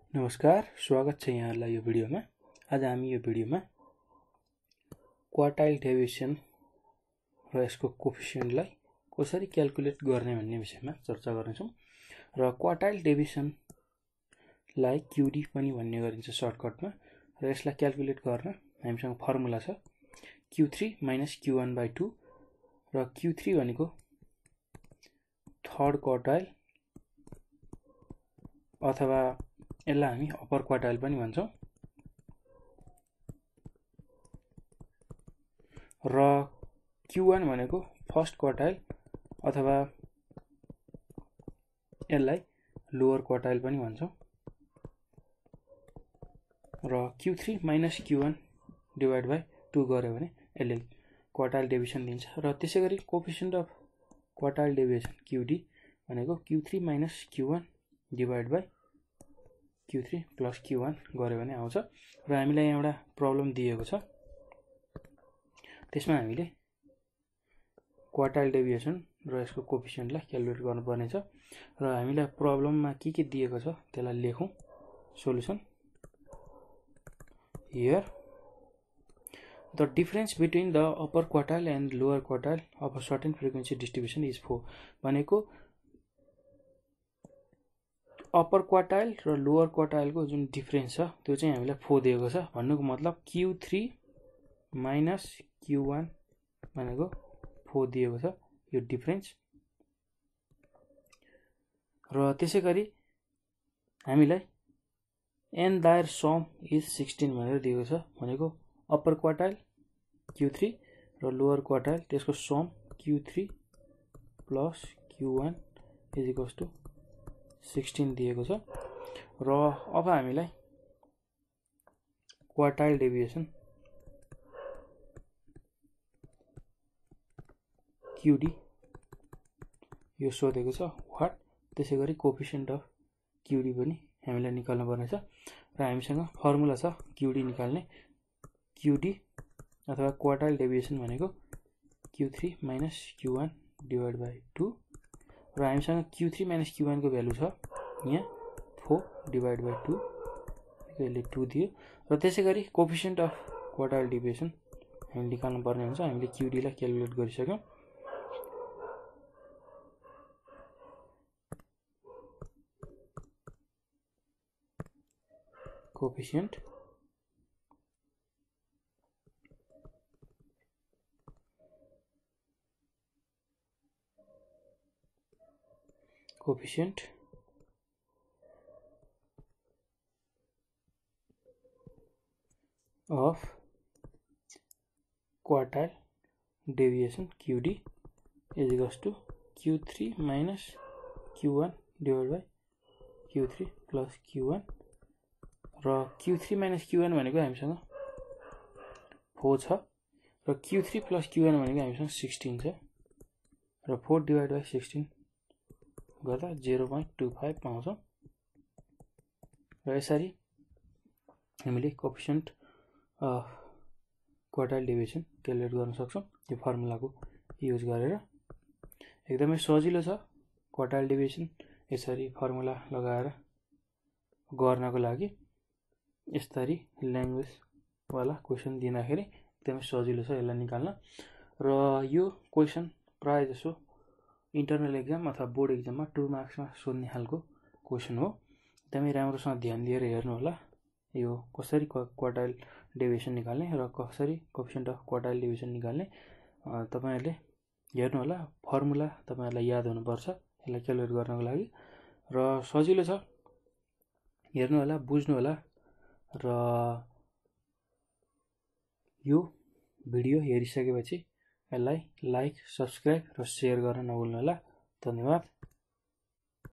नमस्कार, स्वागत छ यहाँहरुलाई यो भिडियोमा। आज हामी यो भिडियोमा क्वार्टाइल डेभिएसन र यसको कोएफिसिएन्टलाई कसरी क्याल्कुलेट गर्ने भन्ने विषयमा चर्चा गर्नेछौं। र क्वार्टाइल डेभिएसनलाई क्युडी पनि भन्ने गरिन्छ सर्टकटमा। र यसलाई क्याल्कुलेट गर्न हामीसँग फर्मुला छ Q3 - Q1/2 र Q3 भनेको थर्ड क्वार्टाइल अथवा यसलाई हामी अप्पर क्वार्टाइल पनि भन्छौं। र Q1 भनेको फर्स्ट क्वार्टाइल अथवा यसलाई लोअर क्वार्टाइल पनि भन्छौं। र Q3 - Q1 डिवाइड बाइ 2 गर्यो भने यसले क्वार्टाइल डेभिएसन दिन्छ। र त्यसैगरी coefficient of quartile deviation QD भनेको Q3 - Q1 divide by Q3 plus Q1 गर्यो भने आउँछ। र हामीलाई यहाँ एउटा प्रब्लम दिएको छ, त्यसमा हामीले क्वार्टाइल डेभिएसन र यसको कोएफिसिएन्टलाई क्याल्कुलेट गर्नुपर्ने छ। र हामीलाई प्रब्लममा के दिएको छ त्यसलाई लेखौं। Solution here the difference between the upper quartile and lower quartile of a certain frequency distribution is 4 भनेको अप्पर क्वार्टाइल र लोअर क्वार्टाइलको जुन डिफरेन्स छ त्यो चाहिँ हामीलाई 4 दिएको छ। भन्नुको मतलब Q3 - Q1 भनेको 4 दिएको छ यो डिफरेन्स। र त्यसैगरी हामीलाई एन दायर सम इज 16 भनेर दिएको छ। भनेको अप्पर क्वार्टाइल Q3 र लोअर क्वार्टाइल त्यसको sum Q3 plus Q1 is equals to 16 दिएको छ। र अब हामीलाई क्वार्टाइल डेभिएसन QD यो सोधेको छ व्हाट। त्यसैगरी कोएफिसिएन्ट अफ QD पनि हामीलाई निकाल्नु पर्ने छ। र हामीसँग फर्मुला छ QD निकाल्ने। QD अथवा क्वार्टाइल डेभिएसन भनेको Q3 - Q1 डिवाइड बाइ 2। र हामीसँग Q3 - Q1 को भ्यालु छ यहाँ 4 डिवाइड बाइ 2 यसले 2 दियो। र त्यसैगरी कोएफिसिएन्ट अफ क्वार्टाइल डेभिएसन हामी निकाल्नु पर्ने हुन्छ। हामीले QD लाई क्याल्कुलेट गरिसक्यौं। Coefficient of quartile deviation QD is equals to Q3 - Q1 divided by Q3 plus Q1। र Q3 - Q1 भनेको हामीसँग 4 छ र Q3 plus Q1 भनेको हामीसँग 16 छ। र 4 डिवाइड बाइ 16 गर्दा 0.25 पाउँछौं। र यसरी हामीले coefficient of quartile deviation calculate गर्न सक्छौं यो फर्मुलाको युज गरेर। एकदमै सजिलो छ क्वार्टाइल डेभिएसन यसरी फर्मुला लगाएर गर्नको लागि। यसरी ल्याङ्ग्वेज वाला क्वेशन दिँदाखेरि एकदमै सजिलो छ यसलाई निकाल्न। र यो क्वेशन प्राय जसो इन्टरनल एक्जाम अथवा बोर्ड एक्जाममा 2 मार्क्समा सोध्ने खालको क्वेशन हो। एकदमै राम्रोसँग ध्यान दिएर हेर्नु होला यो कसरी क्वार्टाइल डेभिएसन निकाल्ने र कसरी कोएफिसिएन्ट अफ क्वार्टाइल डेभिएसन निकाल्ने तपाईहरुले हेर्नु होला। फर्मुला तपाईहरुलाई याद हुनुपर्छ यसलाई क्याल्कुलेट गर्नको लागि। र सजिलो छ, हेर्नु होला, बुझ्नु होला। र यो भिडियो हेरिसकेपछि यसलाई लाइक, सब्स्क्राइब र शेयर गर्न नभुल्नु होला। धन्यवाद।